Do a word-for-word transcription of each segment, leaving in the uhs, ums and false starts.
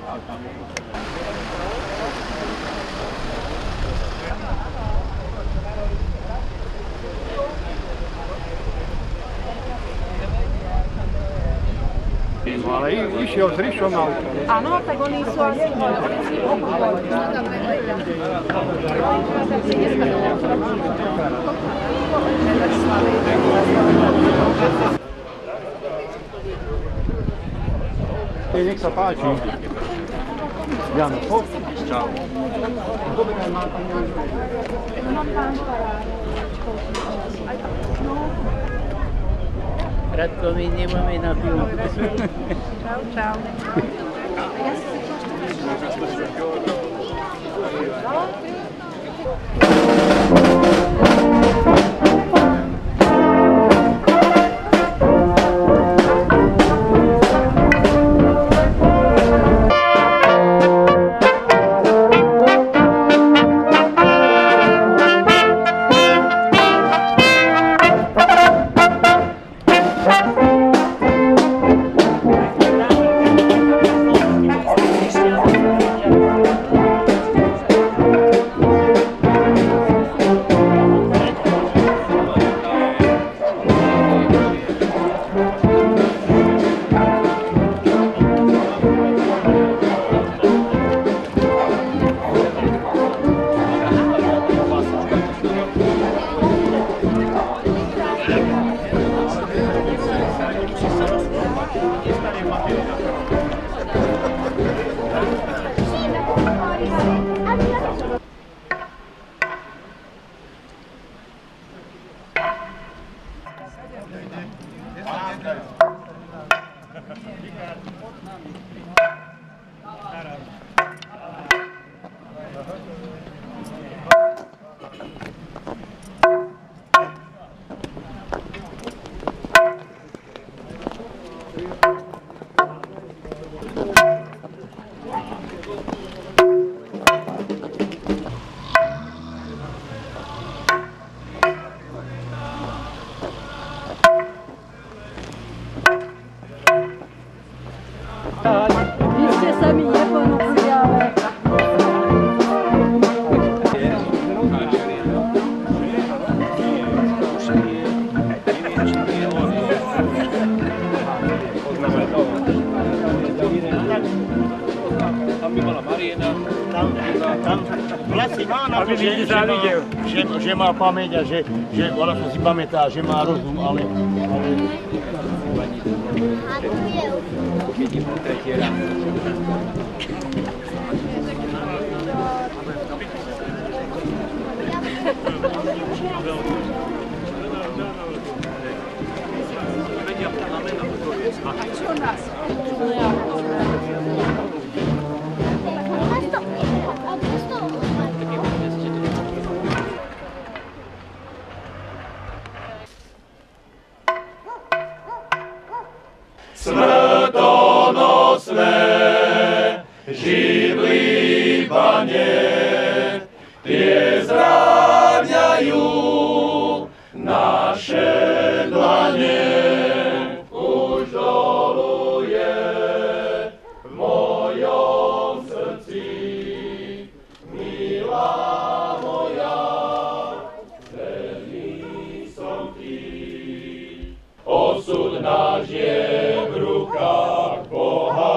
No ale išiel s Rišom na auto. Áno, tak oni sú asi... Nech sa páči. Jano, po. Čau. Radko, my nemáme na film. Čau, čau. Vy ste sa mi neponúkli, ale... Tam by mala Mariena. Tam, tam vlastne má na to, že, že, má, že, že má pamäť a že, že ona sa si pamätá, že má rozum, ale... ale... Keď im po tretí ráno. A čo nás? Smrtonosné živly, Pane, tie zráňajú naše dlane. Už doluje v mojom srdci, milá moja, verný som ti. Osud náš je v rukách Boha,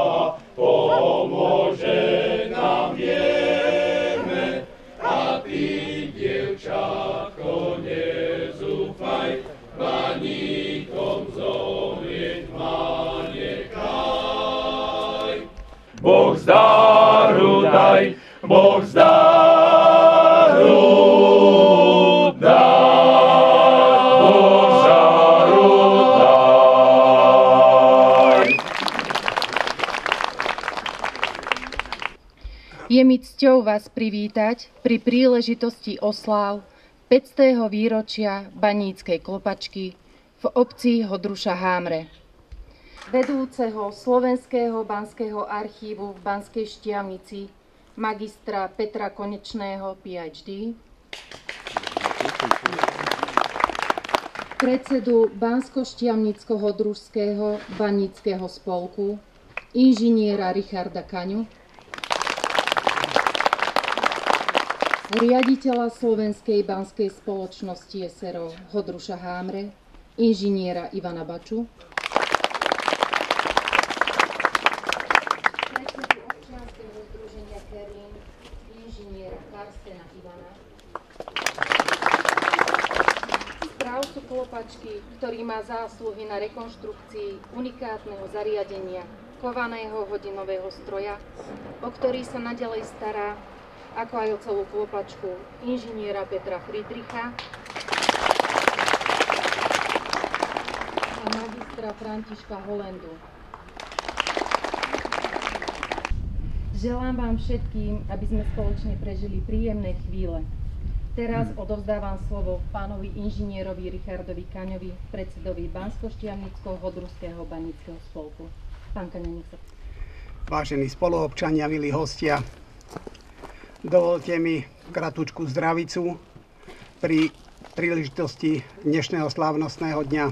pomôže nám vieme, a ty, dievčatko, nezúfaj, baníkom zomrieť ma nechaj. Boh zdaru daj, Boh zdaru daj. Je mi cťou vás privítať pri príležitosti osláv päťstého výročia Baníckej klopačky v obci Hodruša Hámre. Vedúceho Slovenského banského archívu v Banskej Štiavnici, magistra Petra Konečného, P H D, predsedu Bansko-Štiavnicko-Hodrušského baníckeho spolku, inžiniera Richarda Kaňu, riaditeľa Slovenskej banskej spoločnosti es er o Hodruša Hámre, inžiniera Ivana Baču, predsedu občianskeho združenia Kerlin, inžiniera Karstena Ivana, správcu Klopačky, ktorý má zásluhy na rekonštrukcii unikátneho zariadenia kovaného hodinového stroja, o ktorý sa naďalej stará, ako aj o celú Klopačku, inžiniera Petra Friedricha a magistra Františka Holendu. Želám vám všetkým, aby sme spoločne prežili príjemné chvíle. Teraz odovzdávam slovo pánovi inžinierovi Richardovi Kaňovi, predsedovi Banskoštiavnicko-Hodruského baníckeho spolku. Pán Kaňo, nech sa... Vážení spoluobčania, milí hostia, dovolte mi kratučku zdravicu pri príležitosti dnešného slávnostného dňa.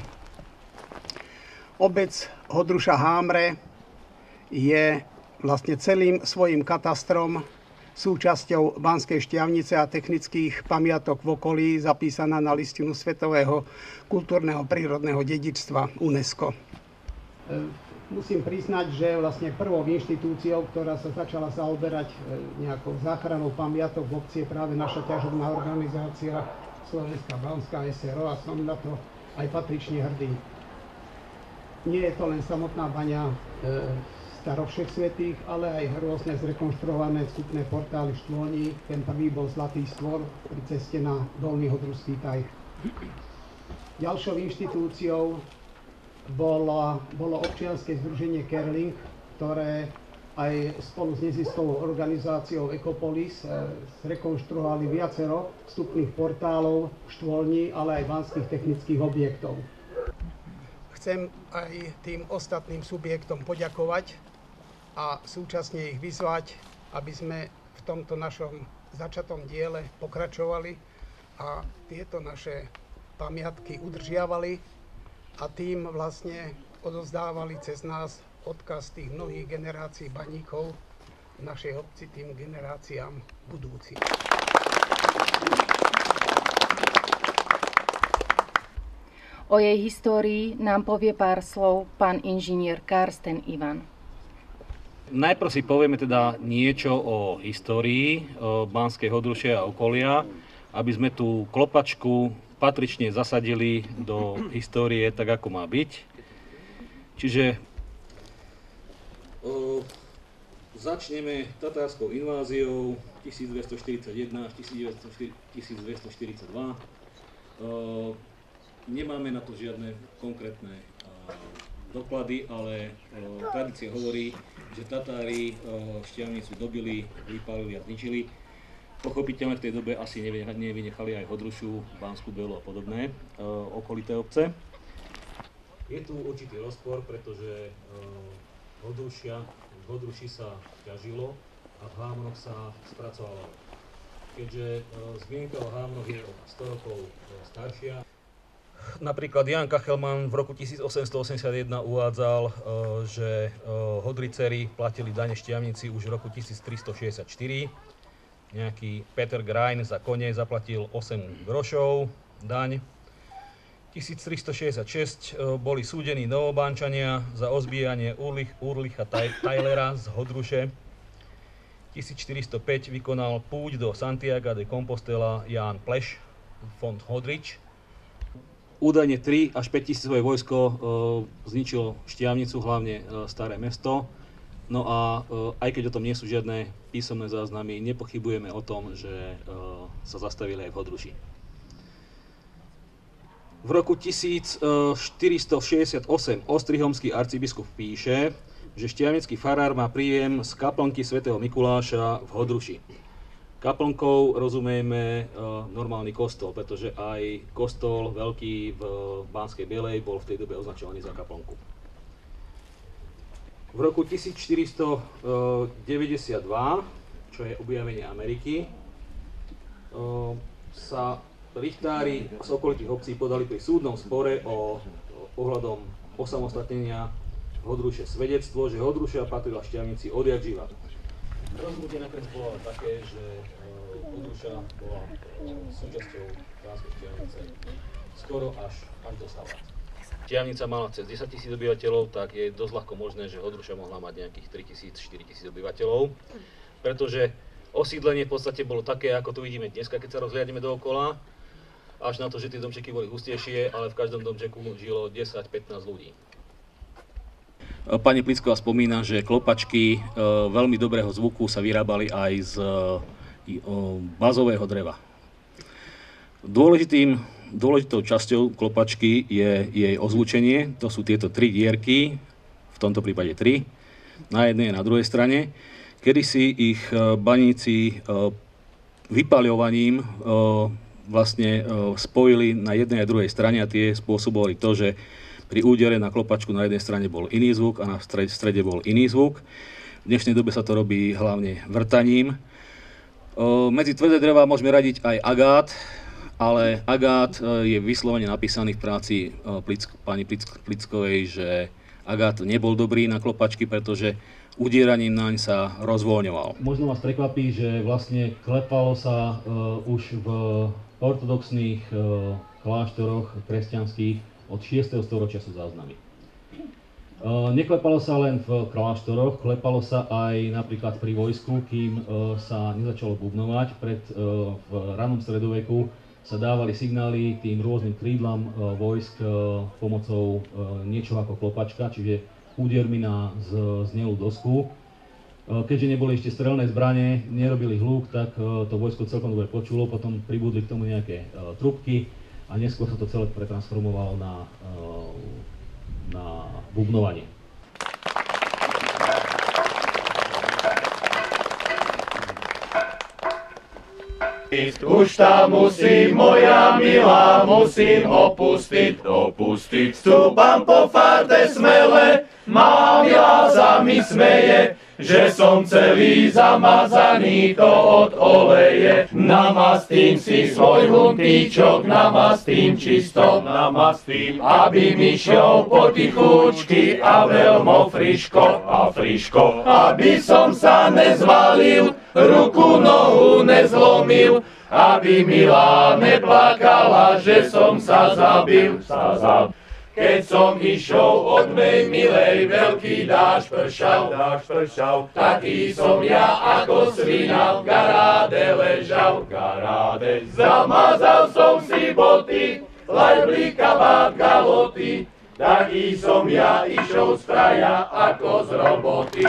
Obec Hodruša Hámre je vlastne celým svojím katastrom súčasťou Banskej Štiavnice a technických pamiatok v okolí zapísaná na listinu Svetového kultúrneho prírodného dedičstva UNESCO. Musím priznať, že vlastne prvou inštitúciou, ktorá sa začala zaoberať nejakou záchranou pamiatok v obci, je práve naša ťažobná organizácia Slovenská banská es er o a som na to aj patrične hrdý. Nie je to len samotná baňa Starovšech svätých, ale aj rôzne zrekonštruované vstupné portály štôlní. Ten prvý bol Zlatý stvor pri ceste na Dolný Hodruský taj. Ďalšou inštitúciou bolo, bolo občianske združenie Kerling, ktoré aj spolu s neziskovou organizáciou Ecopolis zrekonštruovali viacero vstupných portálov, štôlní, ale aj banských technických objektov. Chcem aj tým ostatným subjektom poďakovať a súčasne ich vyzvať, aby sme v tomto našom začatom diele pokračovali a tieto naše pamiatky udržiavali a tým vlastne odovzdávali cez nás odkaz tých mnohých generácií baníkov v našej obci tým generáciám budúcim. O jej histórii nám povie pár slov pán inžinier Karsten Ivan. Najprv si povieme teda niečo o histórii o Banskej Hodruše a okolia, aby sme tú Klopačku patrične zasadili do histórie tak, ako má byť. Čiže o, začneme tatárskou inváziou tisícdvestoštyridsaťjeden až tisícdvestoštyridsaťdva. O, nemáme na to žiadne konkrétne o, doklady, ale o, tradícia hovorí, že Tatári o, Štiavnicu dobili, vypálili a zničili. Pochopiteľne v tej dobe asi nevynechali aj Hodrušu, Banskú Belu a podobné e, okolité obce. Je tu určitý rozpor, pretože e, Hodrušia, v Hodruši sa ťažilo a v Hámroch sa spracovalo. Keďže e, zmienka o Hámroch je o sto rokov e, staršia. Napríklad Jan Kachelman v roku tisícosemstoosemdesiatjeden uvádzal, e, že e, Hodricery platili dane Štiavnici už v roku tisíctristošesťdesiatštyri. Nejaký Peter Grein za kone zaplatil osem grošov daň. tisíctristošesťdesiatšesť boli súdení Novobánčania za ozbíjanie Urlich, Urlicha Tylera z Hodruše. tisícštyristopäť vykonal púť do Santiaga de Compostela Ján Pleš, fond Hodrič. Údajne tri až päť tisícové vojsko e, zničilo Štiavnicu, hlavne e, Staré mesto. No a aj keď o tom nie sú žiadne písomné záznamy, nepochybujeme o tom, že sa zastavili aj v Hodruši. V roku tisícštyristošesťdesiatosem ostrihomský arcibiskup píše, že štiavnický farár má príjem z kaplnky svätého Mikuláša v Hodruši. Kaplnkou rozumieme normálny kostol, pretože aj kostol veľký v Banskej Bielej bol v tej dobe označovaný za kaplnku. V roku tisícštyristodeväťdesiatdva, čo je objavenie Ameriky, sa richtári z okolitých obcí podali pri súdnom spore o ohľadom osamostatnenia Hodruše svedectvo, že Hodruša patrila Štiavnici odjak živa. Rozhodnutie nakoniec bolo také, že Hodruša bola súčasťou Banskej Štiavnice skoro až, až do Salát. Štiavnica mala cez desaťtisíc obyvateľov, tak je dosť ľahko možné, že Hodruša mohla mať nejakých tritisíc, štyritisíc obyvateľov, pretože osídlenie v podstate bolo také, ako tu vidíme dneska, keď sa rozhliadneme dookola, až na to, že tie domčeky boli hustejšie, ale v každom domčeku žilo desať pätnásť ľudí. Pani Plicková spomína, že klopačky veľmi dobrého zvuku sa vyrábali aj z bazového dreva. Dôležitým, dôležitou časťou klopačky je jej ozvučenie. To sú tieto tri dierky, v tomto prípade tri, na jednej a na druhej strane. Kedysi ich baníci vypaľovaním vlastne spojili na jednej a druhej strane a tie spôsobovali to, že pri údere na klopačku na jednej strane bol iný zvuk a na strede bol iný zvuk. V dnešnej dobe sa to robí hlavne vrtaním. Medzi tvrdé drevá môžeme radiť aj agát, ale agát je vyslovene napísaný v práci Plick, pani Plickovej, že agát nebol dobrý na klopačky, pretože udieraním naň sa rozvoľňoval. Možno vás prekvapí, že vlastne klepalo sa uh, už v ortodoxných uh, kláštoroch kresťanských od šiesteho storočia sú záznamy. Uh, neklepalo sa len v kláštoroch, klepalo sa aj napríklad pri vojsku, kým uh, sa nezačalo bubnovať. Pred, uh, v ranom stredoveku sa dávali signály tým rôznym krídlam uh, vojsk uh, pomocou uh, niečo ako klopačka, čiže údermi na znelú dosku. Keďže neboli ešte strelné zbrane, nerobili hluk, tak to vojsko celkom dobre počulo, potom pribudli k tomu nejaké trubky a neskôr sa to celé pretransformovalo na, na bubnovanie. Už tam musím, moja milá, musím opustiť, opustiť. Stúpam po farde smele, má milá sa mi smeje, že som celý zamazaný to od oleje. Namastím si svoj huntíčok, namastím čisto, namastím, aby mi šiel potichúčky a veľmo friško, a friško, aby som sa nezvalil, ruku, nohu nezlomil, aby milá neplakala, že som sa zabil, sa zabil. Keď som išiel od mej milej, veľký dážď pršal, dážď pršal, taký som ja ako svina v garáde ležal, v garáde. Zamazal som si boty, lajbli kabát galoty, taký som ja išiel z kraja ako z roboty.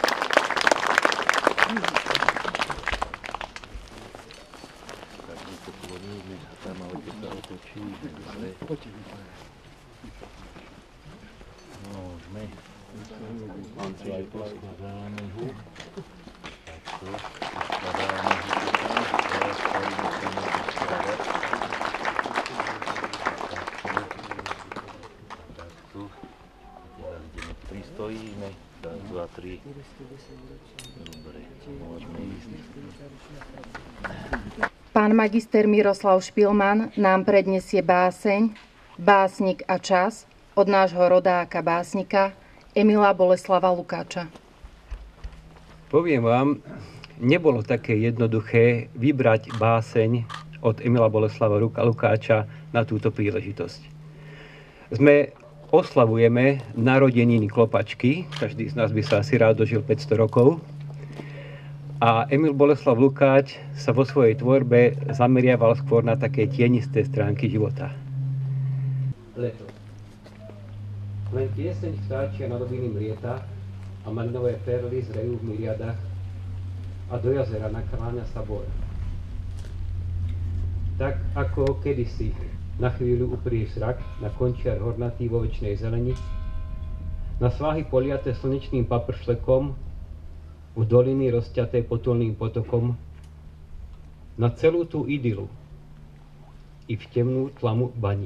Pristojíme, raz, dva, tri. Dobre, môžeme ísť. Pán magister Miroslav Špilman nám predniesie báseň Básnik a čas od nášho rodáka básnika Emila Boleslava Lukáča. Poviem vám, nebolo také jednoduché vybrať báseň od Emila Boleslava Lukáča na túto príležitosť. Sme oslavujeme narodeniny klopačky, každý z nás by sa asi rád dožil päťsto rokov. A Emil Boleslav Lukáč sa vo svojej tvorbe zameriaval skôr na také tienisté stránky života. Leto. Len pieseň vtáčia nad obilím lieta a malinové perly zrejú v myriadách a do jazera nakláňa sa bor. Tak ako kedysi na chvíľu uprie zrak na končiar hornatý vo večnej zeleni, na svahy poliaté slnečným papršlekom, v doliny rozťaté potulným potokom, na celú tú idylu i v temnú tlamu baní.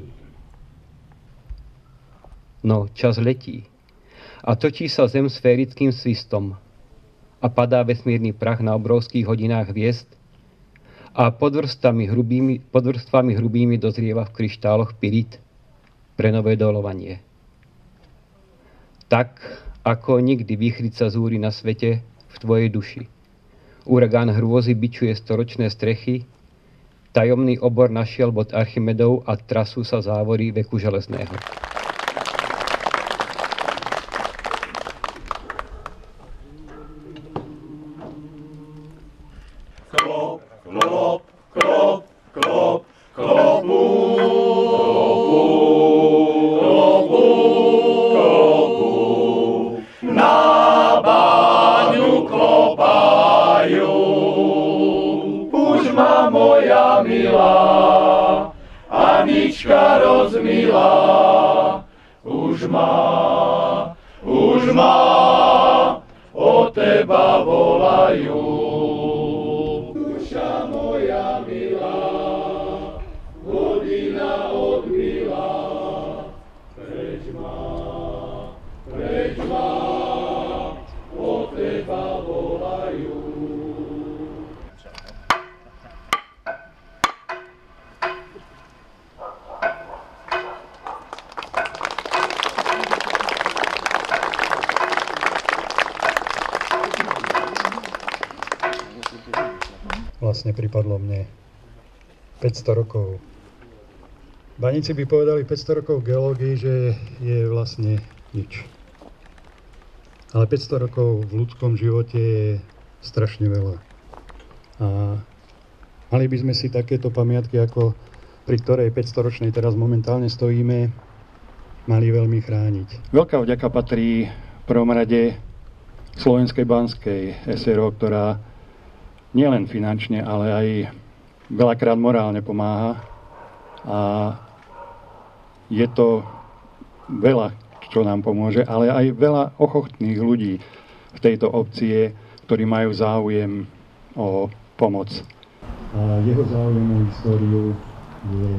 No, čas letí a točí sa zem sférickým svistom a padá vesmírny prach na obrovských hodinách hviezd a pod vrstvami hrubými, pod vrstvami hrubými dozrieva v kryštáloch pyrit pre nové dolovanie. Tak, ako nikdy výchrica zúri na svete v tvojej duši. Uragán hrôzy bičuje storočné strechy, tajomný obor našiel bod Archimedov a trasú sa závory veku železného. Klop, klop, klop, klop, klopu, klopu, klopu, na baňu klopajú. Už ma moja milá, Anička rozmilá, už ma, už ma o teba volajú. Duša moja milá, hodina odbila, preč ma, preč ma, o teba volajú. Vlastne pripadlo mne päťsto rokov. Baníci by povedali päťsto rokov geológii, že je vlastne nič. Ale päťsto rokov v ľudskom živote je strašne veľa. A mali by sme si takéto pamiatky, ako pri ktorej päťstoročnej teraz momentálne stojíme, mali veľmi chrániť. Veľká vďaka patrí v prvom rade Slovenskej banskej es er o, ktorá nielen finančne, ale aj veľakrát morálne pomáha. A je to veľa, čo nám pomôže, ale aj veľa ochotných ľudí v tejto obci, ktorí majú záujem o pomoc. A jeho záujem o históriu je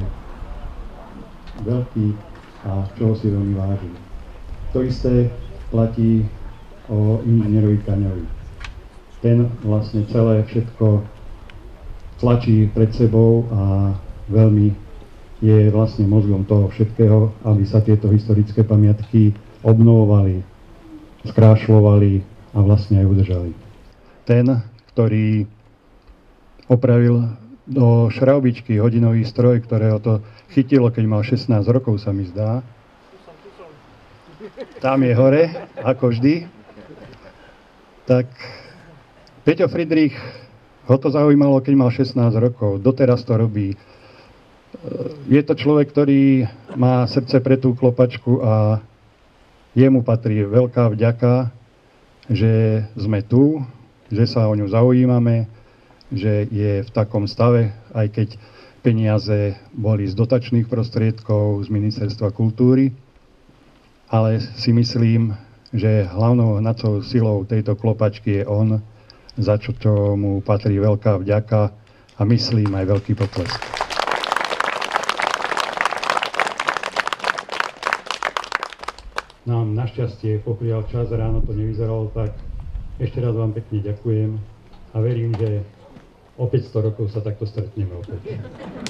veľký a čoho si veľmi váži. To isté platí o inžinierovi Kaňovi. Ten vlastne celé všetko tlačí pred sebou a veľmi je vlastne mozgom toho všetkého, aby sa tieto historické pamiatky obnovovali, skrášľovali a vlastne aj udržali. Ten, ktorý opravil do šraubičky hodinový stroj, ktorého to chytilo, keď mal šestnásť rokov, sa mi zdá. Tam je hore, ako vždy. Tak Peťo Friedrich, ho to zaujímalo, keď mal šestnásť rokov, doteraz to robí. Je to človek, ktorý má srdce pre tú klopačku a jemu patrí veľká vďaka, že sme tu, že sa o ňu zaujímame, že je v takom stave, aj keď peniaze boli z dotačných prostriedkov z Ministerstva kultúry, ale si myslím, že hlavnou hnacou silou tejto klopačky je on, za čo, čo mu patrí veľká vďaka a myslím aj veľký potlesk. Nám našťastie poprial čas, ráno to nevyzeralo tak. Ešte raz vám pekne ďakujem a verím, že o päťsto rokov sa takto stretneme opäť.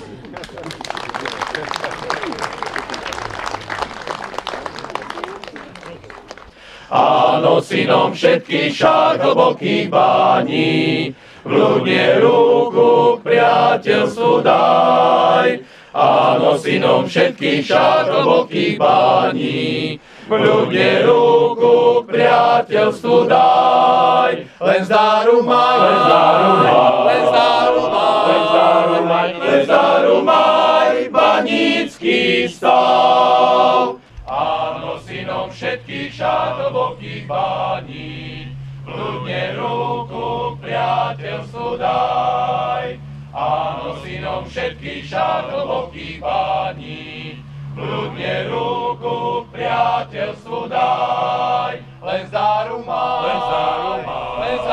Áno, synom všetkých šák hlbokých bání, vľudne ruku k priateľstvu daj. Áno, synom všetkých šák hlbokých bání, vľudne ruku k priateľstvu daj. Len zdaru maj, len zdaru maj, len zdaru maj, len zdaru maj, len zdaru maj, banícky stav. Áno, synom všetkých šát hlbokých bání, vľudne ruku k priateľstvu daj. Áno, synom všetkých šát hlbokých bání, vľudne ruku k priateľstvu daj. Len zdaru maj, len zdaru maj, len zdaru